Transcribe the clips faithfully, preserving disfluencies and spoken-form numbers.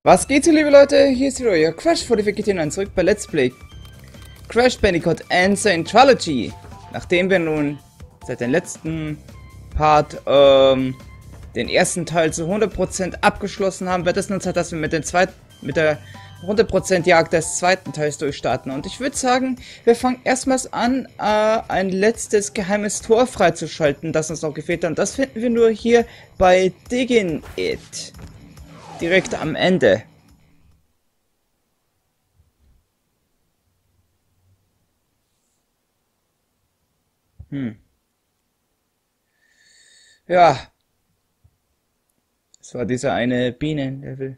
Was geht, liebe Leute? Hier ist wieder euer Crash vor die Vegetarier zurück bei Let's Play Crash Bandicoot N. Sane Trilogy. Nachdem wir nun seit dem letzten Part ähm, den ersten Teil zu hundert Prozent abgeschlossen haben, wird es nun Zeit, dass wir mit, den zweiten, mit der hundert Prozent Jagd des zweiten Teils durchstarten. Und ich würde sagen, wir fangen erstmals an, äh, ein letztes geheimes Tor freizuschalten, das uns noch gefehlt hat. Und das finden wir nur hier bei Diggin' It. Direkt am Ende. Hm. Ja. Das war dieser eine Bienenlevel.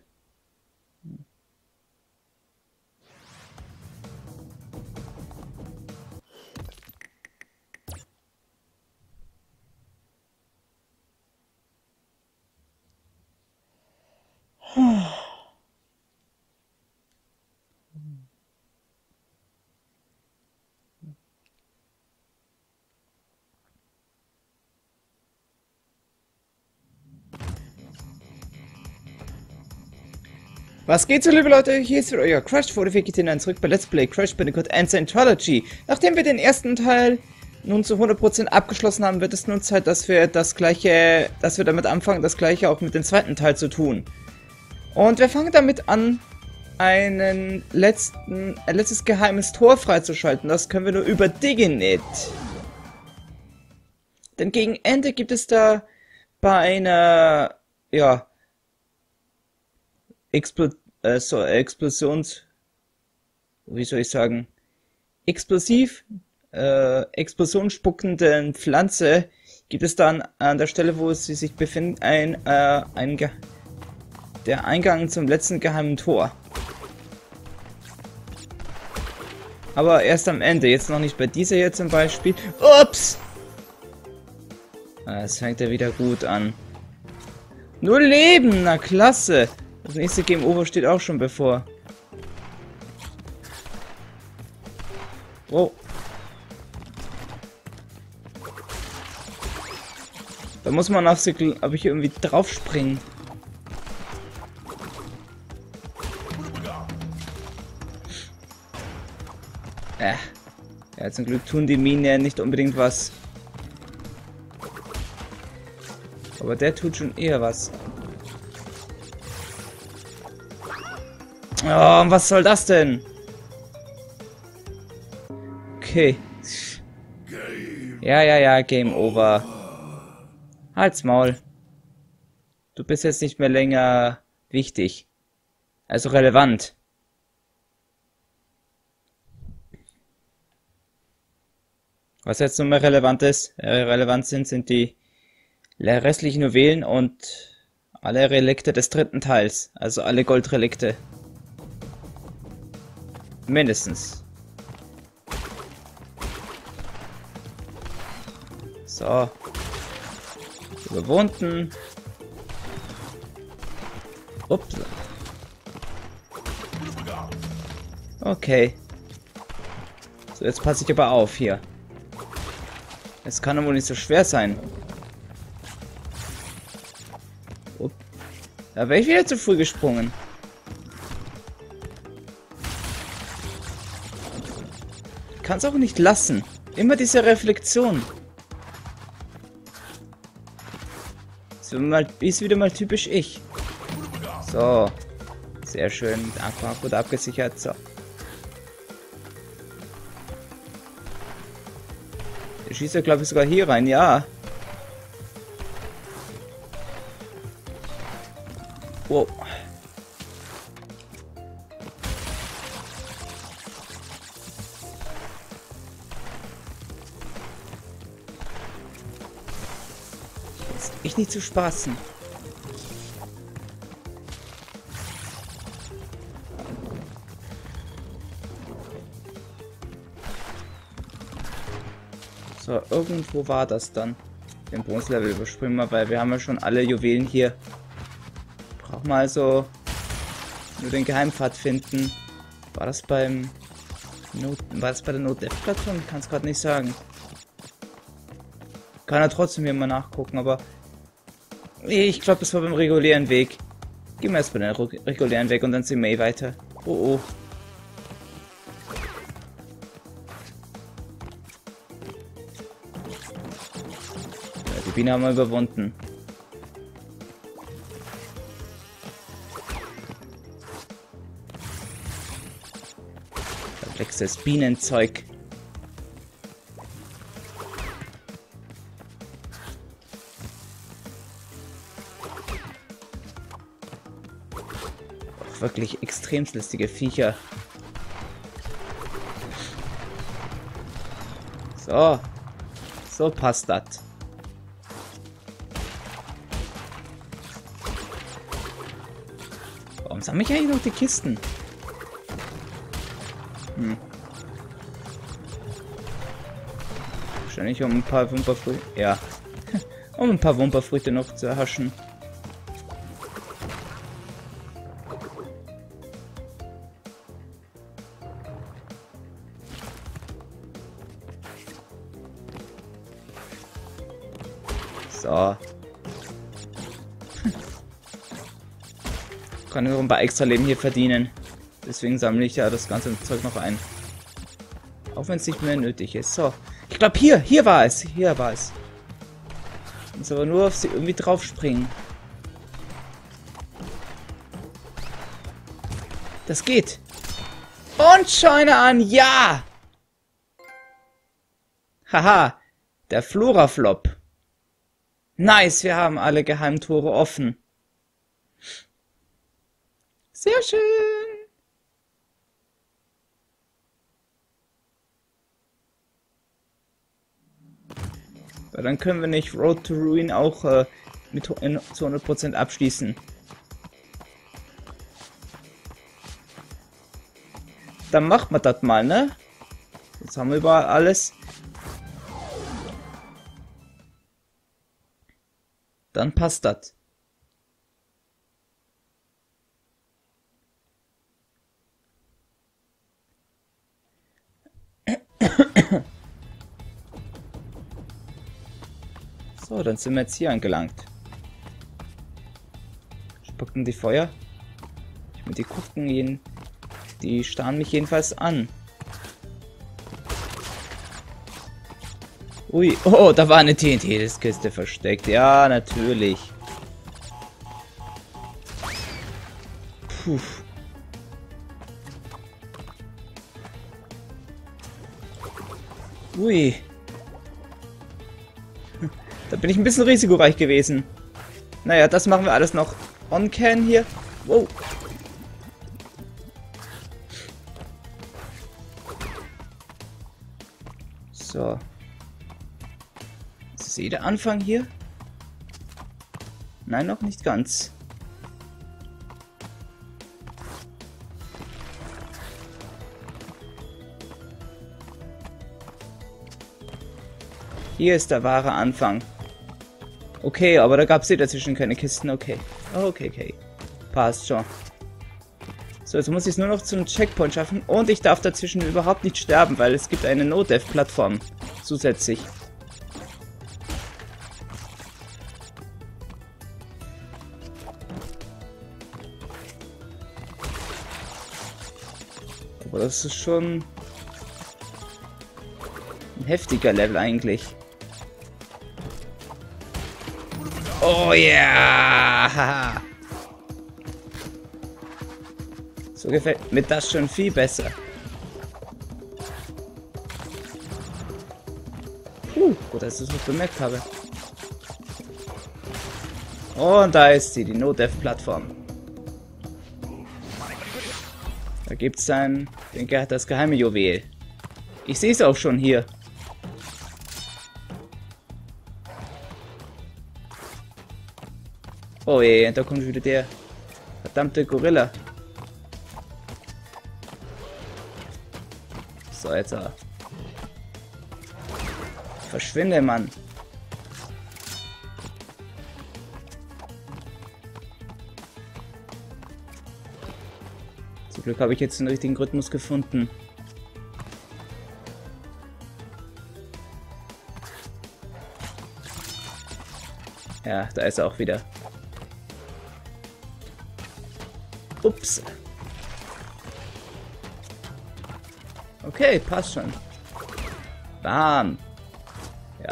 Was geht so, liebe Leute? Hier ist wieder euer Crash vor der Vegetarier zurück bei Let's Play Crash Bandicoot N. Sane Trilogy. Nachdem wir den ersten Teil nun zu hundert Prozent abgeschlossen haben, wird es nun Zeit, dass wir das gleiche, dass wir damit anfangen, das gleiche auch mit dem zweiten Teil zu tun. Und wir fangen damit an, einen letzten, ein letztes geheimes Tor freizuschalten. Das können wir nur über Diggin' It. Denn gegen Ende gibt es da bei einer, ja, Expl äh, so, Explosions... wie soll ich sagen? Explosiv, äh, explosionsspuckenden Pflanze gibt es dann an der Stelle, wo sie sich befindet, ein, äh, ein Ge der Eingang zum letzten geheimen Tor. Aber erst am Ende, jetzt noch nicht bei dieser hier zum Beispiel. Ups! Es fängt ja wieder gut an. Nur Leben, na klasse! Das nächste Game Over steht auch schon bevor. Wow. Da muss man auf sich, ob ich irgendwie drauf springen. Äh. Ja, zum Glück tun die Minen ja nicht unbedingt was. Aber der tut schon eher was. Oh, was soll das denn? Okay. Ja, ja, ja, Game Over. Halt's Maul. Du bist jetzt nicht mehr länger wichtig. Also relevant. Was jetzt nur mehr relevant ist, äh, relevant sind, sind die restlichen Juwelen und alle Relikte des dritten Teils. Also alle Goldrelikte. Mindestens. So. Überwunden. Ups. Okay. So, jetzt passe ich aber auf hier. Es kann wohl nicht so schwer sein. Upp. Da wäre ich wieder zu früh gesprungen. Kann es auch nicht lassen. Immer diese Reflexion. So mal, ist wieder mal typisch ich. So. Sehr schön. Einfach gut abgesichert. So. Der schießt ja, glaube ich, sogar hier rein. Ja. Wow. Ich nicht zu spaßen. So, irgendwo war das dann. Den Bronze-Level überspringen wir, weil wir haben ja schon alle Juwelen hier. Brauchen wir also nur den Geheimpfad finden. War das beim Not war das bei der Not-Plattform? Ich kann es gerade nicht sagen. Kann er trotzdem hier mal nachgucken, aber ich glaube, das war beim regulären Weg. Gehen wir erstmal den regulären weg und dann sehen wir weiter. Oh oh. Ja, die Biene haben wir überwunden. Da wächst das Bienenzeug. Wirklich extrem listige Viecher. So. So passt das. Warum sammle ich eigentlich noch die Kisten? Hm. Wahrscheinlich um ein paar Wumperfrüchte. Ja. Um ein paar Wumperfrüchte noch zu erhaschen. So. Kann ich noch ein paar extra Leben hier verdienen. Deswegen sammle ich ja das ganze Zeug noch ein. Auch wenn es nicht mehr nötig ist. So. Ich glaube hier, hier war es. Hier war es. Ich muss aber nur auf sie irgendwie drauf springen. Das geht. Und Scheune an, ja! Haha, der Flora-Flop. Nice, wir haben alle Geheimtore offen. Sehr schön. Aber dann können wir nicht Road to Ruin auch äh, mit in, zu hundert Prozent abschließen. Dann macht man das mal, ne? Jetzt haben wir überall alles. Dann passt das. So, dann sind wir jetzt hier angelangt. Spucken die Feuer? Ich meine, die gucken jeden. Die starren mich jedenfalls an. Ui, oh, da war eine T N T-Kiste versteckt. Ja, natürlich. Puh. Ui. Da bin ich ein bisschen risikoreich gewesen. Naja, das machen wir alles noch on-can hier. Wow. So. Ist das eh der Anfang hier? Nein, noch nicht ganz. Hier ist der wahre Anfang. Okay, aber da gab es eh dazwischen keine Kisten. Okay. Okay, okay. Passt schon. So, jetzt muss ich es nur noch zum Checkpoint schaffen. Und ich darf dazwischen überhaupt nicht sterben, weil es gibt eine No-Death-Plattform zusätzlich. Aber das ist schon ein heftiger Level eigentlich. Oh yeah! So gefällt mir das schon viel besser. Puh, gut, dass ich das noch bemerkt habe. Und da ist sie, die No-Death-Plattform. Da gibt es dann den, das geheime Juwel. Ich sehe es auch schon hier. Oh je, da kommt wieder der verdammte Gorilla. So, jetzt aber. Verschwinde, Mann. Zum Glück habe ich jetzt den richtigen Rhythmus gefunden. Ja, da ist er auch wieder. Ups. Okay, passt schon. Bam. Ja.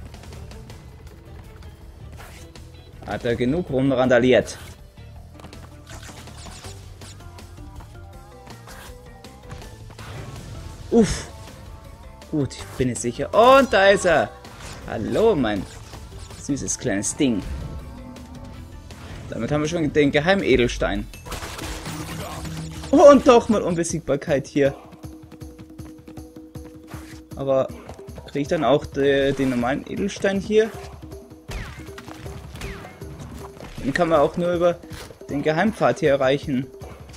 Hat er genug rumrandaliert. Uff. Gut, ich bin jetzt sicher. Und da ist er. Hallo, mein süßes kleines Ding. Damit haben wir schon den Geheimedelstein. Und doch mal Unbesiegbarkeit hier. Aber kriege ich dann auch de, den normalen Edelstein hier? Den kann man auch nur über den Geheimpfad hier erreichen.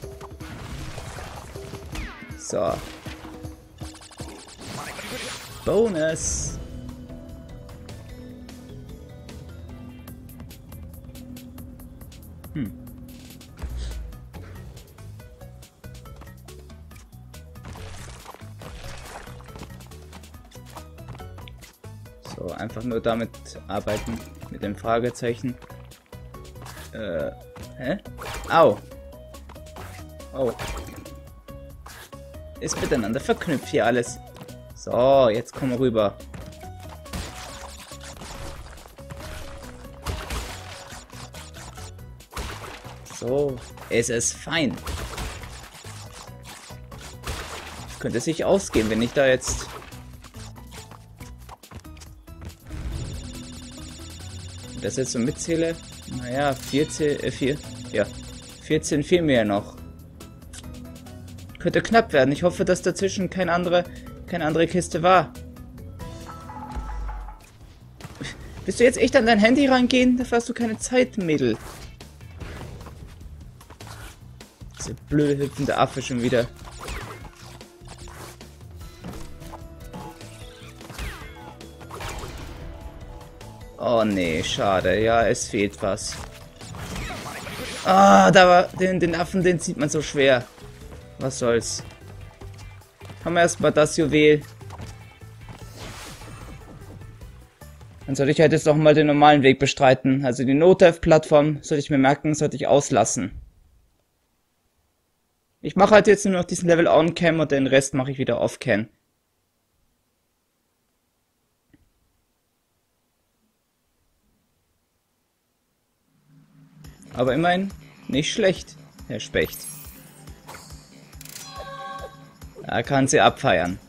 So. Bonus. Hm. So, einfach nur damit arbeiten, mit dem Fragezeichen. Äh, hä? Au. Oh. Ist miteinander verknüpft hier alles. So, jetzt kommen wir rüber. So, es ist fein. Könnte sich ausgehen, wenn ich da jetzt... das jetzt so mitzähle. Naja, vierzehn, äh, vier, ja, vierzehn fehlen mir ja noch. Könnte knapp werden. Ich hoffe, dass dazwischen keine andere, keine andere Kiste war. Willst du jetzt echt an dein Handy rangehen? Dafür hast du keine Zeit, Mädel. Diese blöde hüpfende Affe schon wieder. Oh nee, schade. Ja, es fehlt was. Ah, da war den, den Affen, den sieht man so schwer. Was soll's. Haben wir erstmal das Juwel. Dann sollte ich halt jetzt noch mal den normalen Weg bestreiten. Also die No-Dev-Plattform sollte ich mir merken, sollte ich auslassen. Ich mache halt jetzt nur noch diesen Level On-Cam und den Rest mache ich wieder Off-Cam. Aber immerhin nicht schlecht, Herr Specht. Da kann sie abfeiern.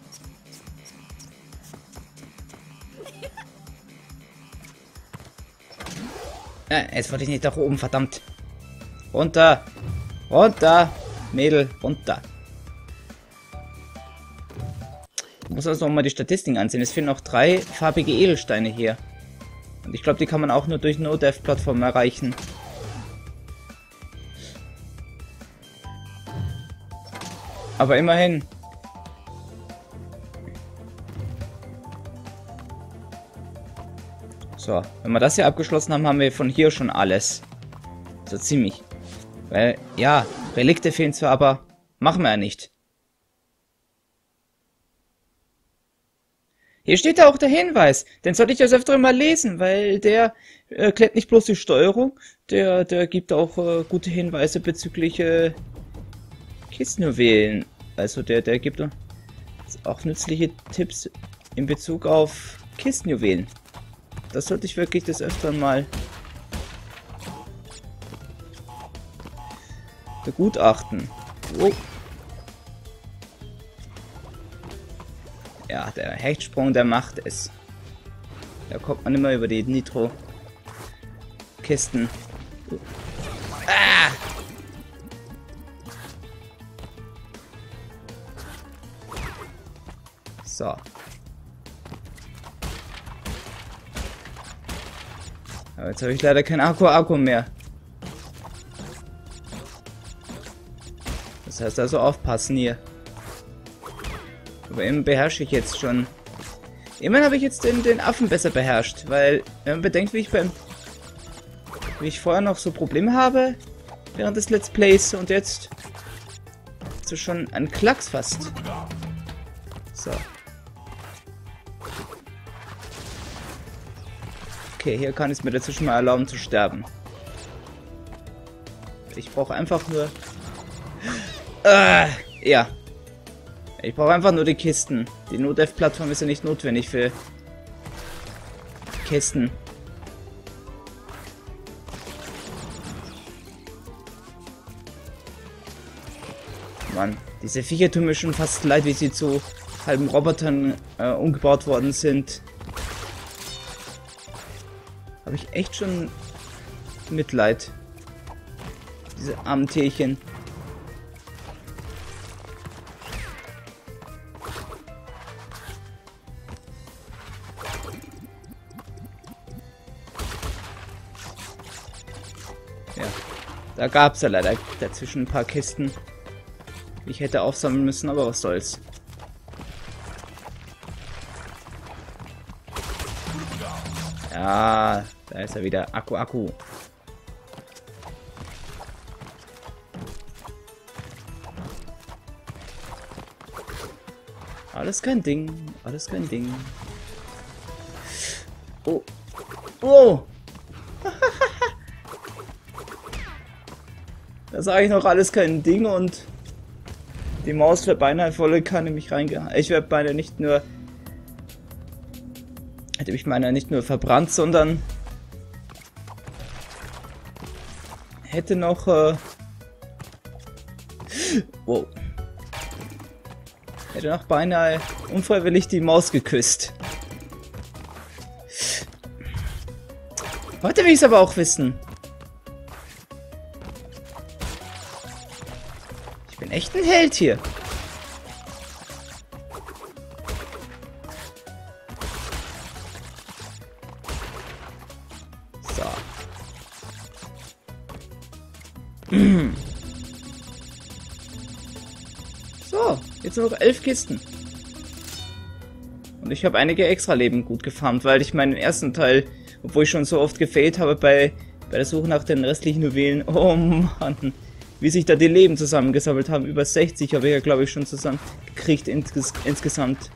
Ja, jetzt wollte ich nicht nach oben, verdammt. Runter. Runter. Mädel, runter. Ich muss also nochmal die Statistiken ansehen. Es fehlen noch drei farbige Edelsteine hier. Und ich glaube, die kann man auch nur durch No-Dev-Plattformen erreichen. Aber immerhin. So, wenn wir das hier abgeschlossen haben, haben wir von hier schon alles. So ziemlich. Weil, ja, Relikte fehlen zwar, aber machen wir ja nicht. Hier steht da auch der Hinweis. Den sollte ich das öfter mal lesen, weil der äh, klärt nicht bloß die Steuerung, der, der gibt auch äh, gute Hinweise bezüglich äh, Kistenjuwelen. Also der, der gibt auch nützliche Tipps in Bezug auf Kistenjuwelen. Das sollte ich wirklich des Öfteren mal begutachten. Oh. Ja, der Hechtsprung, der macht es. Da kommt man immer über die Nitro-Kisten. Ah! So. Aber jetzt habe ich leider kein Akku-Akku mehr. Das heißt also aufpassen hier. Aber immerhin beherrsche ich jetzt schon. Immerhin habe ich jetzt den, den Affen besser beherrscht, weil wenn man bedenkt, wie ich beim wie ich vorher noch so Probleme habe während des Let's Plays und jetzt so schon ein Klacks fast. So. Okay, hier kann ich mir dazwischen mal erlauben zu sterben. Ich brauche einfach nur Äh, ja. Ich brauche einfach nur die Kisten. Die No-Dev-Plattform ist ja nicht notwendig für Kisten. Mann, diese Viecher tun mir schon fast leid, wie sie zu halben Robotern äh, umgebaut worden sind. Habe ich echt schon Mitleid. Diese armen Tierchen. Ja, da gab es ja leider dazwischen ein paar Kisten. Ich hätte aufsammeln müssen, aber was soll's. Ja, da ist er wieder. Akku, Akku. Alles kein Ding. Alles kein Ding. Oh. Oh. Da sage ich noch alles kein Ding und die Maus wäre beinahe volle Kanne mich reingehauen. Ich wäre beinahe nicht nur... Hätte mich meiner nicht nur verbrannt, sondern... Hätte noch... Äh, wow. Hätte noch beinahe unfreiwillig die Maus geküsst. Heute will ich es aber auch wissen. Ich bin echt ein Held hier. So. So, jetzt nur noch elf Kisten. Und ich habe einige extra Leben gut gefarmt, weil ich meinen ersten Teil, obwohl ich schon so oft gefailt habe bei, bei der Suche nach den restlichen Juwelen, oh Mann, wie sich da die Leben zusammengesammelt haben. Über sechzig habe ich ja, glaube ich, schon zusammengekriegt insges insgesamt.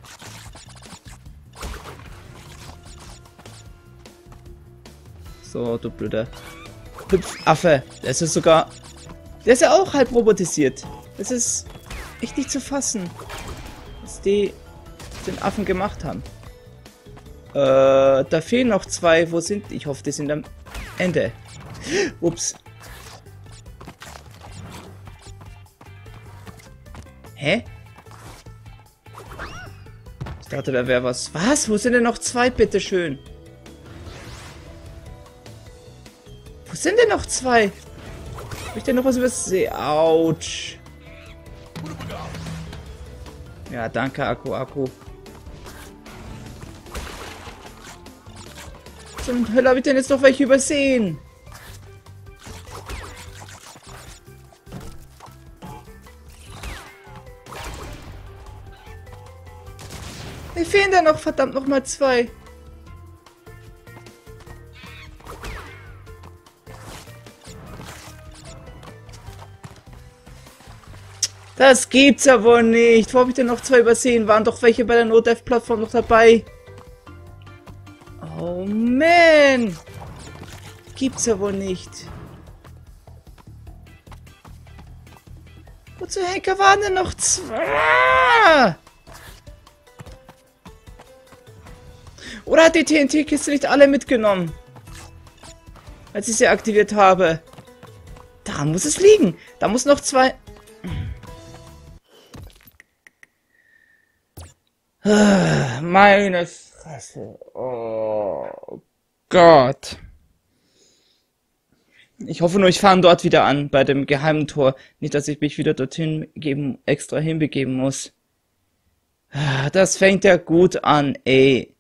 So, du blöder Hüpfaffe. Das ist sogar... Der ist ja auch halb robotisiert. Das ist echt nicht zu fassen, was die den Affen gemacht haben. Äh, da fehlen noch zwei. Wo sind die? Ich hoffe, die sind am Ende. Ups. Hä? Ich dachte, da wäre was. Was? Wo sind denn noch zwei, bitteschön? Wo sind denn noch zwei? Hab ich denn noch was übersehen? Autsch. Ja, danke, Akku, Akku. Zum Hölle habe ich denn jetzt noch welche übersehen? Mir fehlen da noch verdammt noch mal zwei. Das gibt's ja wohl nicht. Wo habe ich denn noch zwei übersehen? Waren doch welche bei der No-Dev-Plattform noch dabei? Oh man! Gibt's ja wohl nicht. Wozu Henker waren denn noch zwei? Oder hat die T N T-Kiste nicht alle mitgenommen? Als ich sie aktiviert habe. Da muss es liegen. Da muss noch zwei... Meine Fresse. Oh Gott. Ich hoffe nur, ich fahre dort wieder an, bei dem geheimen Tor. Nicht, dass ich mich wieder dorthin geben, extra hinbegeben muss. Das fängt ja gut an, ey.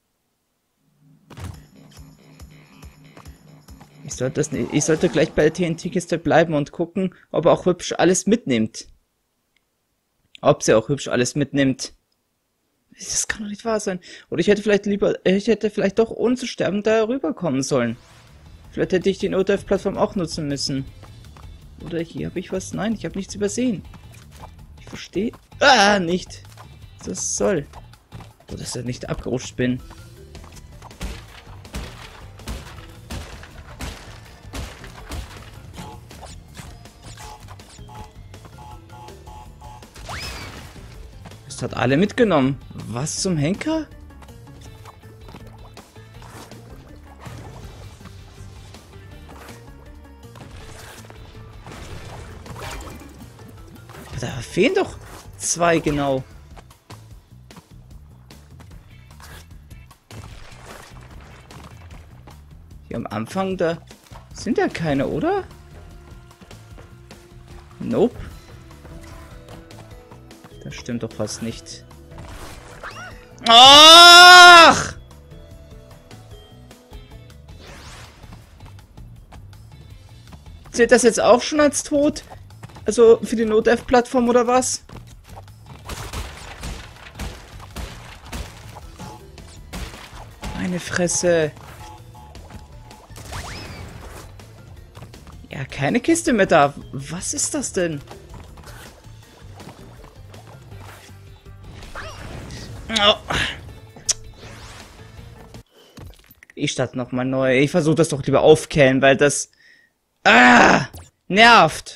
Ich sollte, das nicht, ich sollte gleich bei der T N T-Kiste bleiben und gucken, ob er auch hübsch alles mitnimmt. Ob sie auch hübsch alles mitnimmt. Das kann doch nicht wahr sein. Oder ich hätte vielleicht lieber, ich hätte vielleicht doch ohne zu sterben da rüberkommen sollen. Vielleicht hätte ich die No-Dev-Plattform auch nutzen müssen. Oder hier habe ich was? Nein, ich habe nichts übersehen. Ich verstehe... Ah, nicht. Was das soll. So, dass ich nicht abgerutscht bin. Das hat alle mitgenommen. Was zum Henker? Da fehlen doch zwei genau. Hier am Anfang, da sind ja keine, oder? Nope. Das stimmt doch fast nicht. Ach! Zählt das jetzt auch schon als tot? Also für die Not-F-Plattform oder was? Meine Fresse. Ja, keine Kiste mehr da. Was ist das denn? Oh. Ich starte nochmal neu. Ich versuche das doch lieber aufkellen, weil das... Ah! Nervt!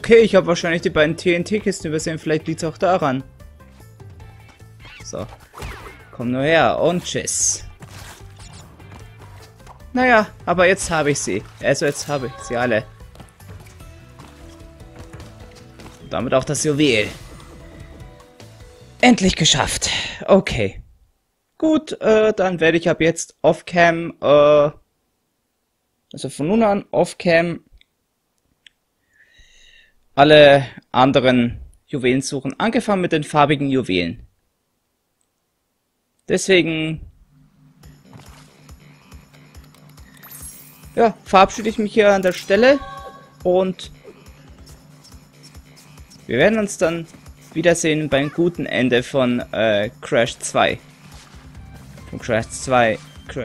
Okay, ich habe wahrscheinlich die beiden T N T-Kisten übersehen. Vielleicht liegt es auch daran. So. Komm nur her und tschüss. Naja, aber jetzt habe ich sie. Also jetzt habe ich sie alle. Und damit auch das Juwel. Endlich geschafft. Okay. Gut, äh, dann werde ich ab jetzt off-cam, äh, also von nun an off-cam alle anderen Juwelen suchen. Angefangen mit den farbigen Juwelen. Deswegen ja, verabschiede ich mich hier an der Stelle und wir werden uns dann wiedersehen beim guten Ende von äh, Crash zwei. Von Crash zwei. Cra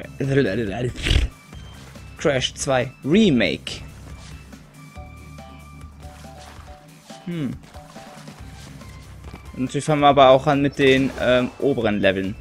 Crash zwei Remake. Hm. Und natürlich fangen wir aber auch an mit den ähm, oberen Leveln.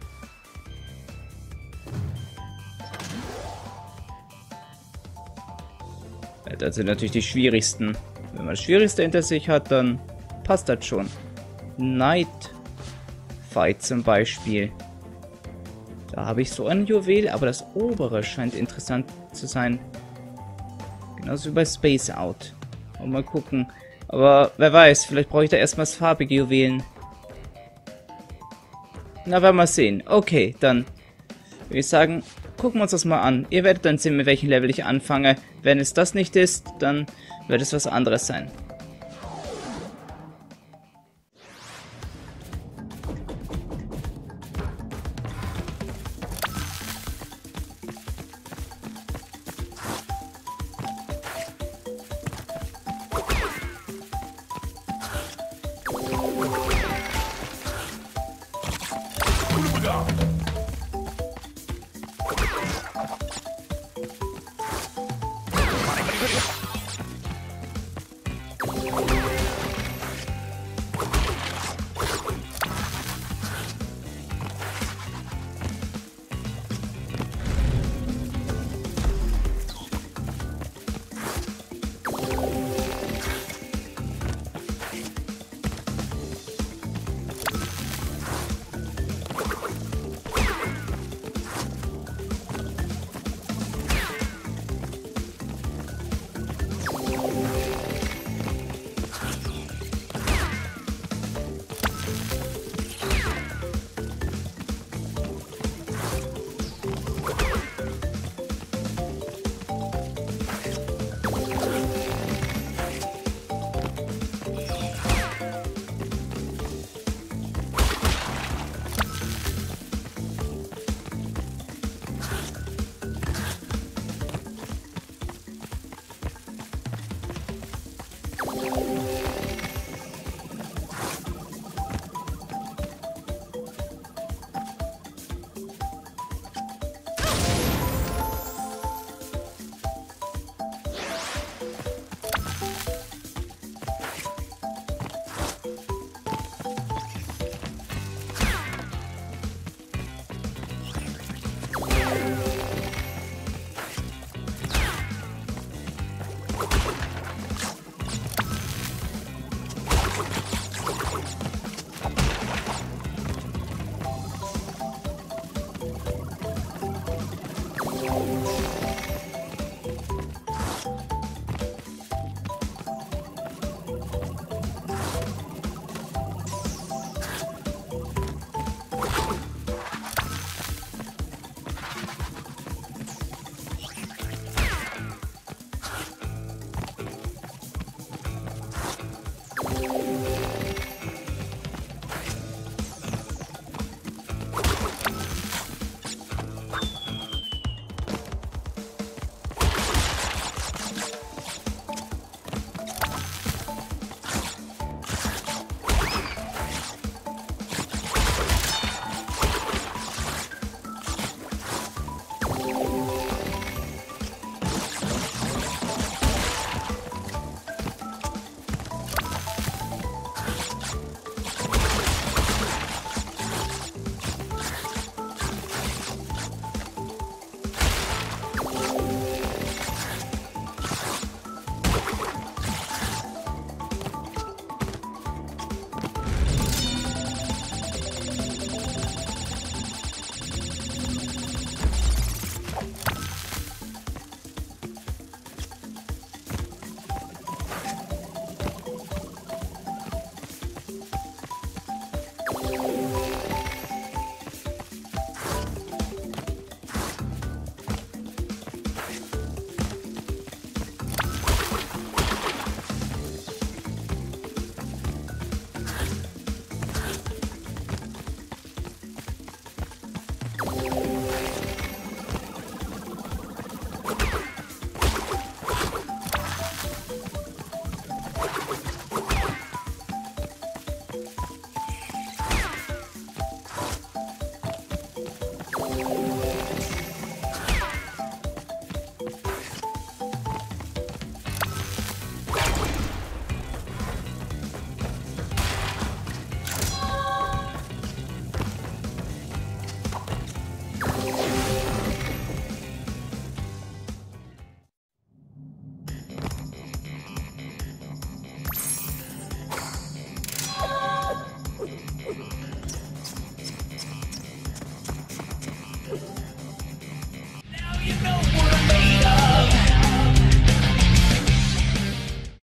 Das sind natürlich die schwierigsten. Wenn man das Schwierigste hinter sich hat, dann passt das schon. Night Fight zum Beispiel. Da habe ich so ein Juwel, aber das obere scheint interessant zu sein. Genauso wie bei Space Out. Und mal gucken. Aber wer weiß, vielleicht brauche ich da erstmal das farbige Juwelen. Na, werden wir sehen. Okay, dann würde ich sagen, gucken wir uns das mal an. Ihr werdet dann sehen, mit welchem Level ich anfange. Wenn es das nicht ist, dann wird es was anderes sein.